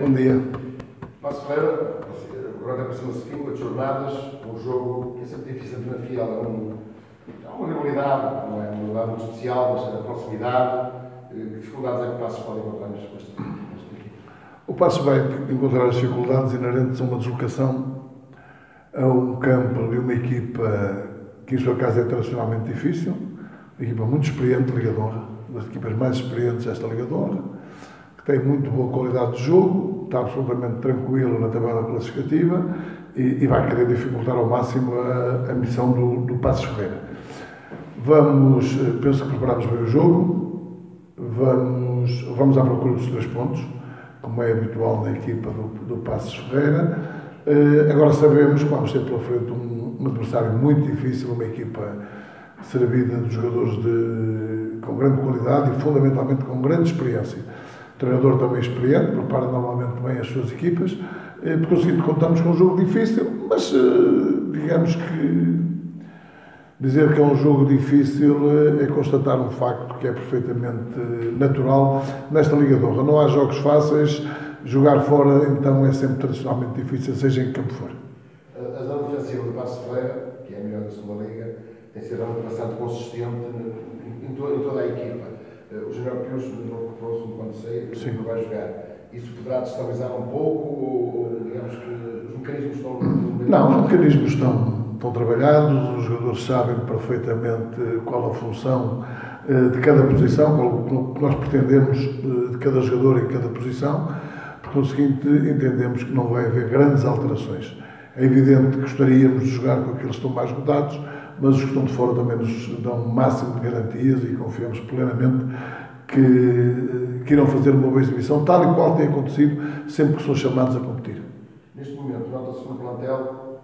bom dia. Paço Ferreira, agora aproxima-se fim de jornadas, um jogo que é sempre difícil de desafiar, há uma rivalidade, não é uma rivalidade muito especial, mas a proximidade. Que dificuldades é que o Paços pode encontrar nesta equipe? O Paços vai encontrar as dificuldades inerentes a uma deslocação a um campo de uma equipa que, em sua casa, é tradicionalmente difícil, uma equipa muito experiente, Liga de Honra, das equipas mais experientes desta Liga de Honra, que tem muito boa qualidade de jogo, está absolutamente tranquilo na tabela classificativa e vai querer dificultar ao máximo a missão do Paços Ferreira. Penso que preparamos bem o jogo, vamos à procura dos 3 pontos, como é habitual na equipa do Paços Ferreira. Agora sabemos que vamos ter pela frente um adversário muito difícil, uma equipa servida de jogadores com grande qualidade e fundamentalmente com grande experiência. O treinador também experiente, prepara normalmente bem as suas equipas, por conseguinte contamos com um jogo difícil, mas digamos que dizer que é um jogo difícil é constatar um facto que é perfeitamente natural nesta Liga de Honra. Não há jogos fáceis, jogar fora então é sempre tradicionalmente difícil, seja em que campo for. A zona defensiva do Paços Ferreira, que é a melhor da segunda Liga, tem sido bastante consistente em toda a equipa. O Júnior Pius, no próximo, quando sair, não vai jogar. Isso poderá destabilizar um pouco, ou digamos que os mecanismos estão... Não, os mecanismos estão trabalhados, os jogadores sabem perfeitamente qual a função de cada posição, qual que nós pretendemos de cada jogador em cada posição. Por conseguinte, entendemos que não vai haver grandes alterações. É evidente que gostaríamos de jogar com aqueles que estão mais rodados, mas os que estão de fora também nos dão o máximo de garantias e confiamos plenamente que irão fazer uma boa exibição, tal e qual tem acontecido sempre que são chamados a competir. Neste momento, nota-se no plantel,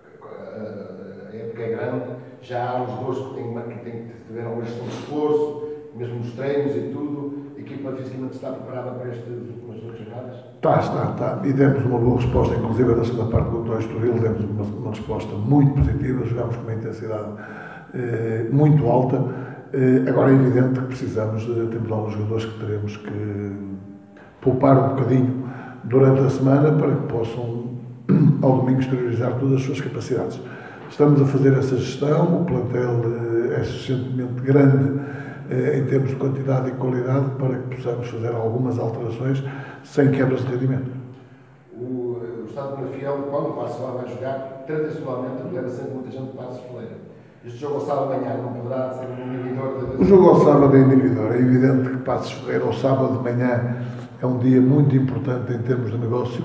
a época é grande, já há os jogadores que tiveram uma gestão de esforço, mesmo nos treinos e tudo. A equipa fisicamente está preparada para estas últimas 2 jornadas? Está. E demos uma boa resposta, inclusive da segunda parte do António Estoril, demos uma resposta muito positiva, jogámos com uma intensidade muito alta. Agora é evidente que temos alguns jogadores que teremos que poupar um bocadinho durante a semana para que possam, ao domingo, exteriorizar todas as suas capacidades. Estamos a fazer essa gestão, o plantel é suficientemente grande em termos de quantidade e qualidade para que possamos fazer algumas alterações sem quebras de rendimento. O Estado de Marfiel, quando o Paços vai jogar, tradicionalmente leva sempre muita gente de Paços Ferreira. Este jogo ao sábado de manhã não poderá ser um inibidor? O jogo ao sábado é inibidor. É evidente que Paços Ferreira, ao sábado de manhã, é um dia muito importante em termos de negócio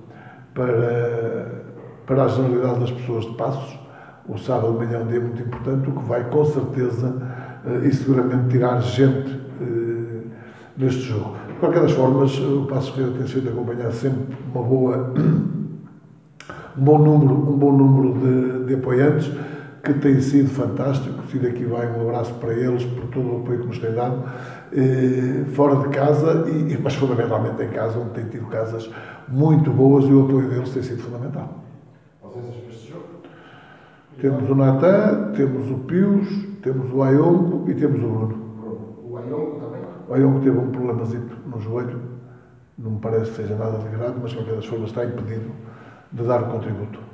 para a generalidade das pessoas de Paços. O sábado de manhã é um dia muito importante, o que vai, com certeza, e seguramente tirar gente neste jogo. De qualquer das formas, o Paços Ferreira tem sido acompanhado sempre um bom número de apoiantes, que tem sido fantástico. E daqui vai um abraço para eles por todo o apoio que nos têm dado, fora de casa, mas fundamentalmente em casa, onde têm tido casas muito boas e o apoio deles tem sido fundamental. Ausências para este jogo? Temos o Natan, temos o Pius, temos o Ayongo e temos o Bruno. O Ayongo também? O Ayongo teve um problemazito no joelho, não me parece que seja nada de grave, mas de qualquer das formas está impedido de dar o contributo.